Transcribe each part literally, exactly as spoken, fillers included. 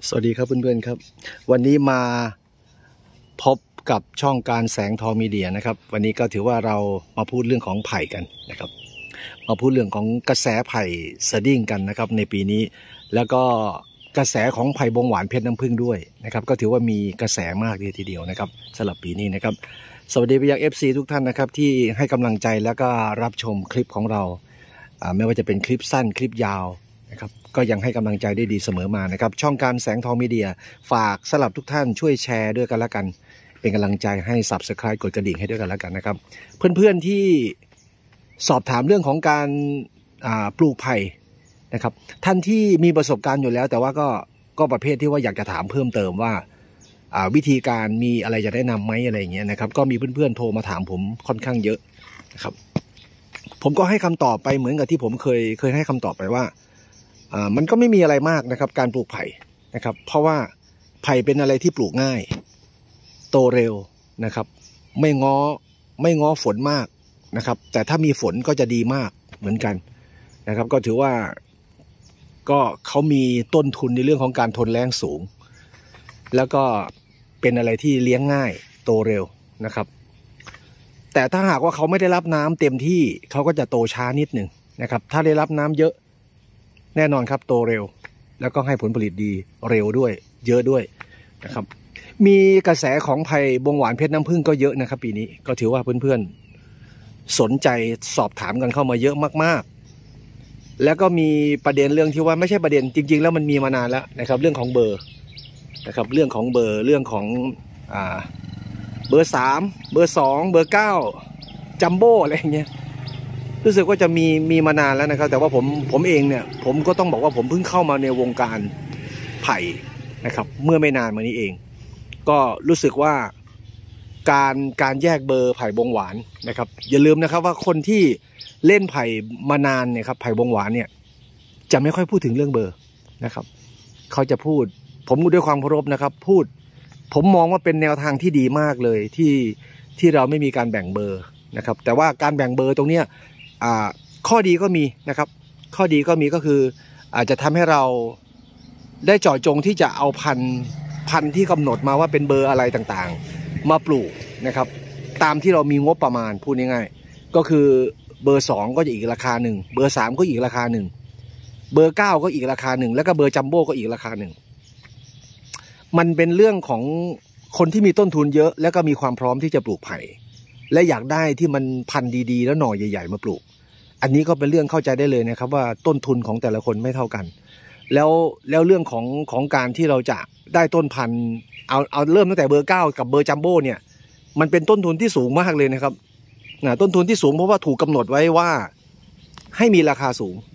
สวัสดีครับเพื่อนๆครับวันนี้มาพบกับช่องการแสงทองมีเดียนะครับวันนี้ก็ถือว่าเรามาพูดเรื่องของไผ่กันนะครับมาพูดเรื่องของกระแสไผ่สดิ้งกันนะครับในปีนี้แล้วก็กระแสของไผ่บงหวานเพชรน้ำผึ้งด้วยนะครับก็ถือว่ามีกระแสมากทีเดียวนะครับสำหรับปีนี้นะครับสวัสดีไปยัง เอฟ ซี ทุกท่านนะครับที่ให้กำลังใจแล้วก็รับชมคลิปของเราไม่ว่าจะเป็นคลิปสั้นคลิปยาวนะครับก็ยังให้กำลังใจได้ดีเสมอมานะครับช่องการแสงทองมีเดียฝากสำหรับทุกท่านช่วยแชร์ด้วยกันละกันเป็นกำลังใจให้ ซับสไครบ์ กดกระดิ่งให้ด้วยกันละกันนะครับเพื่อนๆที่สอบถามเรื่องของการปลูกไผ่นะครับท่านที่มีประสบการณ์อยู่แล้วแต่ว่าก็ก็ประเภทที่ว่าอยากจะถามเพิ่มเติมว่าวิธีการมีอะไรจะแนะนำไหมอะไรอย่างเงี้ยนะครับก็มีเพื่อนๆโทรมาถามผมค่อนข้างเยอะนะครับผมก็ให้คำตอบไปเหมือนกับที่ผมเคยเคยให้คำตอบไปว่าอ่ามันก็ไม่มีอะไรมากนะครับการปลูกไผ่นะครับเพราะว่าไผ่เป็นอะไรที่ปลูกง่ายโตเร็วนะครับไม่ง้อไม่ง้อฝนมากนะครับแต่ถ้ามีฝนก็จะดีมากเหมือนกันนะครับก็ถือว่าก็เขามีต้นทุนในเรื่องของการทนแรงสูงแล้วก็เป็นอะไรที่เลี้ยงง่ายโตเร็วนะครับแต่ถ้าหากว่าเขาไม่ได้รับน้ำเต็มที่เขาก็จะโตช้านิดหนึ่งนะครับถ้าได้รับน้ำเยอะแน่นอนครับโตเร็วแล้วก็ให้ผลผลิตดีเร็วด้วยเยอะด้วยนะครับมีกระแสของไผ่บงหวานเพชรน้ำผึ้งก็เยอะนะครับปีนี้ก็ถือว่าเพื่อนๆสนใจสอบถามกันเข้ามาเยอะมากๆแล้วก็มีประเด็นเรื่องที่ว่าไม่ใช่ประเด็นจริงๆแล้วมันมีมานานแล้วนะครับเรื่องของเบอร์นะครับเรื่องของเบอร์เรื่องของอ่าเบอร์สามเบอร์สองเบอร์เก้าจัมโบ้อะไรอย่างเงี้ยรู้สึกว่าจะมีมีมานานแล้วนะครับแต่ว่าผมผมเองเนี่ยผมก็ต้องบอกว่าผมเพิ่งเข้ามาในวงการไผ่นะครับเมื่อไม่นานมานี้เองก็รู้สึกว่าการการแยกเบอร์ไผ่บงหวานนะครับอย่าลืมนะครับว่าคนที่เล่นไผ่มานานเนี่ยครับไผ่บงหวานเนี่ยจะไม่ค่อยพูดถึงเรื่องเบอร์นะครับเขาจะพูดผมด้วยความเคารพนะครับพูดผมมองว่าเป็นแนวทางที่ดีมากเลยที่ที่เราไม่มีการแบ่งเบอร์นะครับแต่ว่าการแบ่งเบอร์ตรงเนี้ยข้อดีก็มีนะครับข้อดีก็มีก็คืออาจจะทำให้เราได้เจาะจงที่จะเอาพันพันที่กำหนดมาว่าเป็นเบอร์อะไรต่างๆมาปลูกนะครับตามที่เรามีงบประมาณพูดง่ายๆก็คือเบอร์สองก็จะอีกราคาหนึ่งเบอร์สามก็อีกราคาหนึ่งเบอร์เก้าก็อีกราคาหนึ่งแล้วก็เบอร์จัมโบ้ก็อีกราคาหนึ่งมันเป็นเรื่องของคนที่มีต้นทุนเยอะแล้วก็มีความพร้อมที่จะปลูกไผ่และอยากได้ที่มันพันธุ์ดีๆแล้วหน่อใหญ่ๆมาปลูกอันนี้ก็เป็นเรื่องเข้าใจได้เลยนะครับว่าต้นทุนของแต่ละคนไม่เท่ากันแล้วแล้วเรื่องของของการที่เราจะได้ต้นพันธุ์เอาเอาเริ่มตั้งแต่เบอร์เก้ากับเบอร์จัมโบ้เนี่ยมันเป็นต้นทุนที่สูงมากเลยนะครับนะต้นทุนที่สูงเพราะว่าถูกกำหนดไว้ว่าให้มีราคาสูง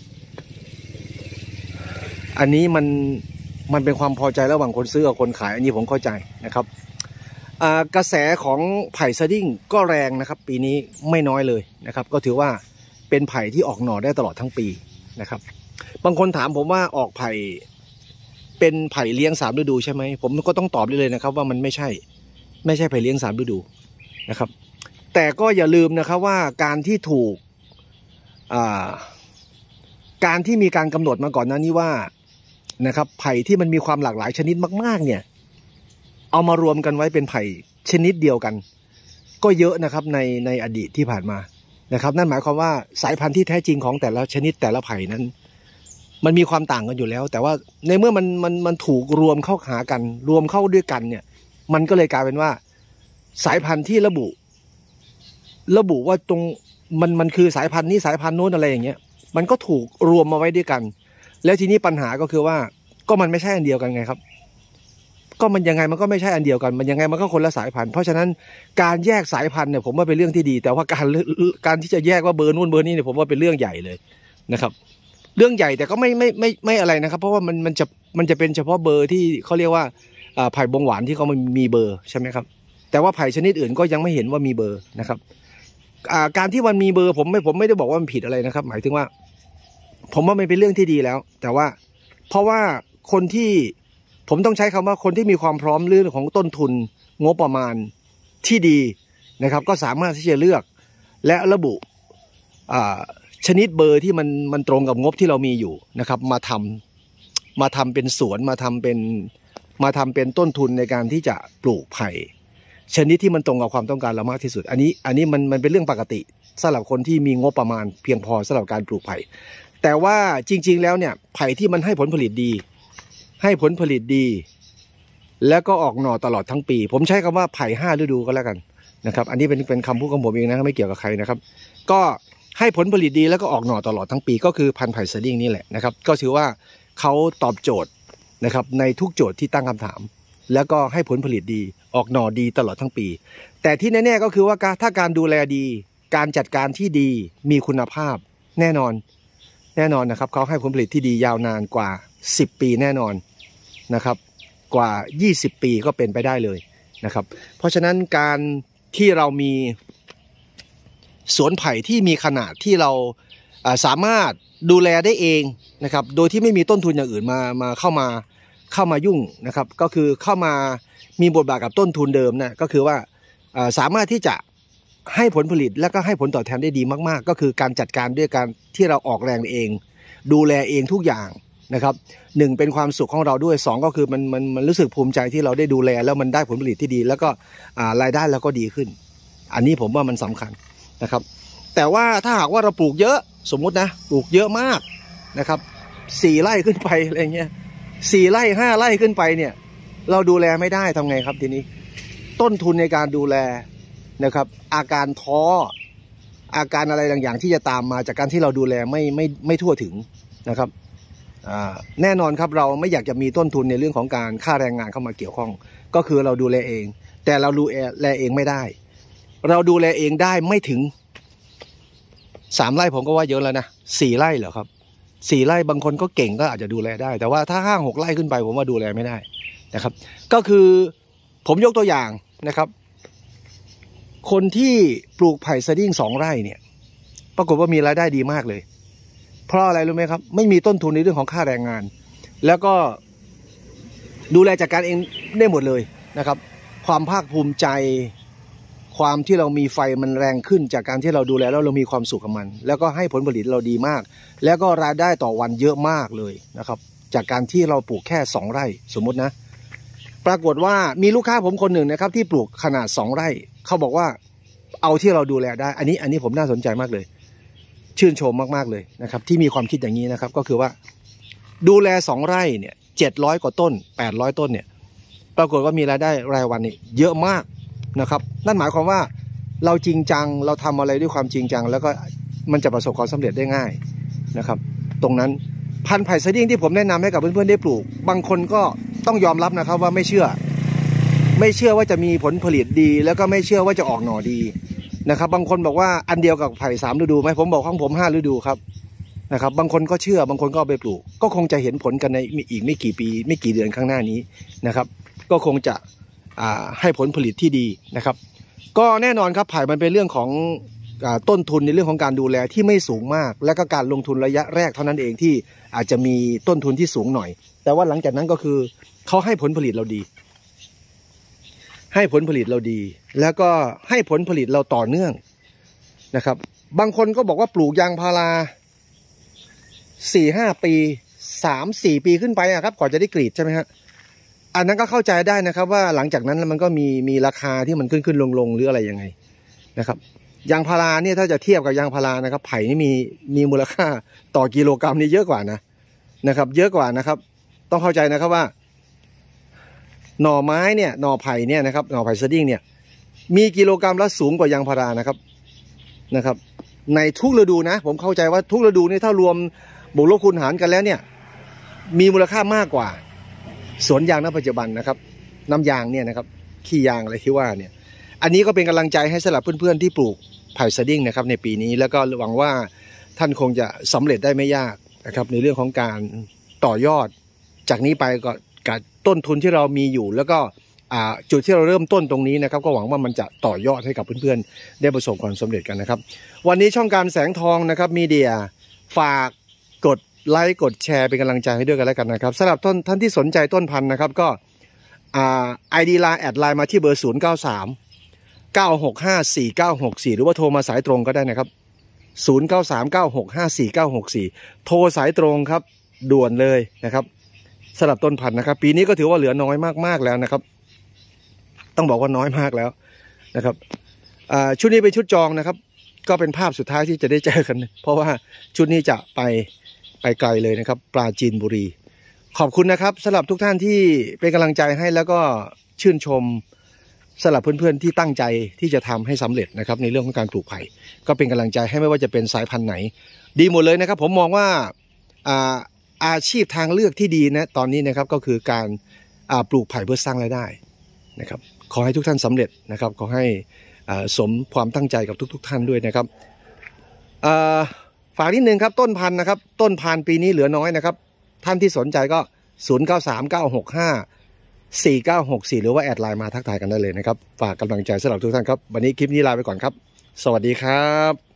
อันนี้มันมันเป็นความพอใจระหว่างคนซื้อกับคนขายอันนี้ผมเข้าใจนะครับกระแสของไผ่สดิ้งก็แรงนะครับปีนี้ไม่น้อยเลยนะครับก็ถือว่าเป็นไผ่ที่ออกหน่อได้ตลอดทั้งปีนะครับบางคนถามผมว่าออกไผ่เป็นไผ่เลี้ยงสามฤดูใช่ไหมผมก็ต้องตอบได้เลยนะครับว่ามันไม่ใช่ไม่ใช่ไผ่เลี้ยงสามฤดูนะครับแต่ก็อย่าลืมนะครับว่าการที่ถูกการที่มีการกำหนดมาก่อนหน้านี้ว่านะครับไผ่ที่มันมีความหลากหลายชนิดมากๆเนี่ยเอามารวมกันไว้เป็นไผ่ชนิดเดียวกันก็เยอะนะครับในในอดีตที่ผ่านมานะครับนั่นหมายความว่าสายพันธุ์ที่แท้จริงของแต่ละชนิดแต่ละไผ่นั้นมันมีความต่างกันอยู่แล้วแต่ว่าในเมื่อมันมันมันถูกรวมเข้าหากันรวมเข้าด้วยกันเนี่ยมันก็เลยกลายเป็นว่าสายพันธุ์ที่ระบุระบุว่าตรงมันมันคือสายพันธุ์นี้สายพันธุ์โน้นอะไรอย่างเงี้ยมันก็ถูกรวมมาไว้ด้วยกันแล้วทีนี้ปัญหาก็คือว่าก็มันไม่ใช่อันเดียวกันไงครับก็มันยังไงมันก็ไม่ใช่อันเดียวกันมันยังไงมันก็คนละสายพันธุ์เพราะฉะนั้นการแยกสายพันธุ์เนี่ยผมว่าเป็นเรื่องที่ดีแต่ว่าการการที่จะแยกว่าเบอร์นู้นเบอร์นี้เนี่ยผมว่าเป็นเรื่องใหญ่เลยนะครับเรื่องใหญ่แต่ก็ไม่ไม่ไม่ไม่อะไรนะครับเพราะว่ามันมันจะมันจะเป็นเฉพาะเบอร์ที่เขาเรียกว่าไผ่บงหวานที่เขามีเบอร์ใช่ไหมครับแต่ว่าไผ่ชนิดอื่นก็ยังไม่เห็นว่ามีเบอร์นะครับการที่มันมีเบอร์ผมไม่ผมไม่ได้บอกว่ามันผิดอะไรนะครับหมายถึงว่าผมว่ามันเป็นเรื่องที่ดีแล้วแต่ว่าเพราะว่าคนที่ผมต้องใช้คำว่าคนที่มีความพร้อมเรื่องของต้นทุนงบประมาณที่ดีนะครับก็สามารถที่จะเลือกและระบุชนิดเบอร์ที่มันมันตรงกับงบที่เรามีอยู่นะครับมาทมาทำเป็นสวนมาทำเป็นมาทำเป็นต้นทุนในการที่จะปลูกไผ่ชนิดที่มันตรงกับความต้องการเรามากที่สุดอันนี้อันนี้มันมันเป็นเรื่องปกติสำหรับคนที่มีงบประมาณเพียงพอสำหรับการปลูกไผ่แต่ว่าจริงๆแล้วเนี่ยไผ่ที่มันให้ผลผลิตดีให้ผลผลิตดีแล้วก็ออกหน่อตลอดทั้งปีผมใช้คำว่าไผ่ห้าฤดูก็แล้วกันนะครับอันนี้เป็นเป็นคำพูดของผมเองนะไม่เกี่ยวกับใครนะครับก็ให้ผลผลิตดีแล้วก็ออกหน่อตลอดทั้งปีก็คือพันธุ์ไผ่สดิ้งนี่แหละนะครับก็ถือว่าเขาตอบโจทย์นะครับในทุกโจทย์ที่ตั้งคำถามแล้วก็ให้ผลผลิตดีออกหน่อดีตลอดทั้งปีแต่ที่แน่ๆก็คือว่าถ้าการดูแลดีการจัดการที่ดีมีคุณภาพแน่นอนแน่นอนนะครับเขาให้ผลผลิตที่ดียาวนานกว่าสิบปีแน่นอนนะครับกว่ายี่สิบปีก็เป็นไปได้เลยนะครับเพราะฉะนั้นการที่เรามีสวนไผ่ที่มีขนาดที่เราสามารถดูแลได้เองนะครับโดยที่ไม่มีต้นทุนอย่างอื่นมามาเข้ามาเข้ามายุ่งนะครับก็คือเข้ามามีบทบาทกับต้นทุนเดิมนะก็คือว่าสามารถที่จะให้ผลผลิตและก็ให้ผลตอบแทนได้ดีมากๆก็คือการจัดการด้วยการที่เราออกแรงเองดูแลเองทุกอย่างนะครับหนึ่งเป็นความสุขของเราด้วยสองก็คือมันมันมันรู้สึกภูมิใจที่เราได้ดูแลแล้วมันได้ผลผลิตที่ดีแล้วก็รายได้เราก็ดีขึ้นอันนี้ผมว่ามันสำคัญนะครับแต่ว่าถ้าหากว่าเราปลูกเยอะสมมุตินะปลูกเยอะมากนะครับสี่ไร่ขึ้นไปอะไรเงี้ยสี่ไร่ห้าไร่ขึ้นไปเนี่ยเราดูแลไม่ได้ทำไงครับทีนี้ต้นทุนในการดูแลนะครับอาการท้ออาการอะไรบางอย่างที่จะตามมาจากการที่เราดูแลไม่ไม่ไม่ทั่วถึงนะครับแน่นอนครับเราไม่อยากจะมีต้นทุนในเรื่องของการค่าแรงงานเข้ามาเกี่ยวข้องก็คือเราดูแลเองแต่เราดูแลเองไม่ได้เราดูแลเองได้ไม่ถึงสามไร่ผมก็ว่าเยอะแล้วนะสี่ไร่เหรอครับสี่ไร่บางคนก็เก่งก็อาจจะดูแลได้แต่ว่าถ้าห้าหกไร่ขึ้นไปผมว่าดูแลไม่ได้นะครับก็คือผมยกตัวอย่างนะครับคนที่ปลูกไผ่สดิ้งสองไร่เนี่ยปรากฏว่ามีรายได้ดีมากเลยเพราะอะไรรู้ไหมครับไม่มีต้นทุนในเรื่องของค่าแรงงานแล้วก็ดูแลจัดการเองได้หมดเลยนะครับความภาคภูมิใจความที่เรามีไฟมันแรงขึ้นจากการที่เราดูแลแล้วเรามีความสุขกับมันแล้วก็ให้ผลผลิตเราดีมากแล้วก็รายได้ต่อวันเยอะมากเลยนะครับจากการที่เราปลูกแค่สองไร่สมมตินะปรากฏว่ามีลูกค้าผมคนหนึ่งนะครับที่ปลูกขนาดสองไร่เขาบอกว่าเอาที่เราดูแลได้อันนี้อันนี้ผมน่าสนใจมากเลยชื่นชมมากๆเลยนะครับที่มีความคิดอย่างนี้นะครับก็คือว่าดูแลสองไร่เนี่ยเจ็ดร้อยกว่าต้นแปดร้อยต้นเนี่ยปรากฏว่ามีรายได้รายวันนี่เยอะมากนะครับนั่นหมายความว่าเราจริงจังเราทำอะไรด้วยความจริงจังแล้วก็มันจะประสบความสำเร็จได้ง่ายนะครับตรงนั้นพันธุ์ไผ่สดิ้งที่ผมแนะนำให้กับเพื่อนๆได้ปลูกบางคนก็ต้องยอมรับนะครับว่าไม่เชื่อไม่เชื่อว่าจะมีผลผลิตดีแล้วก็ไม่เชื่อว่าจะออกหน่อดีนะครับบางคนบอกว่าอันเดียวกับไผ่สามฤดูไหมผมบอกของผมห้าฤดูครับนะครับบางคนก็เชื่อบางคนก็เอาไปปลูกก็คงจะเห็นผลกันในอีกไม่กี่ปีไม่กี่เดือนข้างหน้านี้นะครับก็คงจะให้ผลผลิตที่ดีนะครับก็แน่นอนครับไผ่มันเป็นเรื่องของต้นทุนในเรื่องของการดูแลที่ไม่สูงมากและก็การลงทุนระยะแรกเท่านั้นเองที่อาจจะมีต้นทุนที่สูงหน่อยแต่ว่าหลังจากนั้นก็คือเขาให้ผลผลิตเราดีให้ผลผลิตเราดีแล้วก็ให้ผลผลิตเราต่อเนื่องนะครับบางคนก็บอกว่าปลูกยางพาราสี่ห้าปีสามสี่ปีขึ้นไปอะครับก่อนจะได้กรีดใช่ไหมฮะอันนั้นก็เข้าใจได้นะครับว่าหลังจากนั้นมันก็มีมีราคาที่มันขึ้นขึ้นลงลงหรืออะไรยังไงนะครับยางพาราเนี่ยถ้าจะเทียบกับยางพารานะครับไผ่นี่มีมีมูลค่าต่อกิโลกรัมนี่เยอะกว่านะนะครับเยอะกว่านะครับต้องเข้าใจนะครับว่าหน่อไม้เนี่ยหน่อไผ่เนี่ยนะครับหน่อไผ่สดิ้งเนี่ยมีกิโลกรัมละสูงกว่ายางพารานะครับนะครับในทุกฤดูนะผมเข้าใจว่าทุกฤดูนี่ถ้ารวมบวกลบคูณหารกันแล้วเนี่ยมีมูลค่ามากกว่าสวนยางณปัจจุบันนะครับน้ำยางเนี่ยนะครับขี้ยางอะไรที่ว่าเนี่ยอันนี้ก็เป็นกำลังใจให้สำหรับเพื่อนๆที่ปลูกไผ่สดิ้งนะครับในปีนี้แล้วก็หวังว่าท่านคงจะสำเร็จได้ไม่ยากนะครับในเรื่องของการต่อยอดจากนี้ไปก็กับต้นทุนที่เรามีอยู่แล้วก็จุดที่เราเริ่มต้นตรงนี้นะครับก็หวังว่ามันจะต่อยอดให้กับเพื่อนๆได้ประสบความสำเร็จกันนะครับวันนี้ช่องการแสงทองนะครับมีเดียฝากกดไลค์กดแชร์เป็นกำลังใจให้ด้วยกันแล้วกันนะครับสำหรับต้นท่านที่สนใจต้นพันธุ์นะครับก็ไอดีไลน์แอดไลน์มาที่เบอร์ศูนย์เก้าสามเก้าหกห้าสี่เก้าหกสี่หรือว่าโทรมาสายตรงก็ได้นะครับศูนย์เก้าสามเก้าหกห้าสี่เก้าหกสี่โทรสายตรงครับด่วนเลยนะครับสำหรับต้นพันธุ์นะครับปีนี้ก็ถือว่าเหลือน้อยมากๆแล้วนะครับต้องบอกว่าน้อยมากแล้วนะครับชุดนี้เป็นชุดจองนะครับก็เป็นภาพสุดท้ายที่จะได้เจอกันเพราะว่าชุดนี้จะไปไปไกลเลยนะครับปราจีนบุรีขอบคุณนะครับสำหรับทุกท่านที่เป็นกำลังใจให้แล้วก็ชื่นชมสำหรับเพื่อนๆที่ตั้งใจที่จะทำให้สำเร็จนะครับในเรื่องของการปลูกไผ่ก็เป็นกำลังใจให้ไม่ว่าจะเป็นสายพันธุ์ไหนดีหมดเลยนะครับผมมองว่าอาอาชีพทางเลือกที่ดีนะตอนนี้นะครับก็คือการปลูกไผ่เพื่อสร้างรายได้นะครับขอให้ทุกท่านสำเร็จนะครับขอให้สมความตั้งใจกับทุกๆท่านด้วยนะครับฝากนิดนึงครับต้นพันธุ์นะครับต้นพันธุ์ปีนี้เหลือน้อยนะครับท่านที่สนใจก็ศูนย์ เก้า สาม เก้า หก ห้า สี่ เก้า หก สี่หรือว่าแอดไลน์มาทักทายกันได้เลยนะครับฝากกำลังใจสำหรับทุกท่านครับวันนี้คลิปนี้ลาไปก่อนครับสวัสดีครับ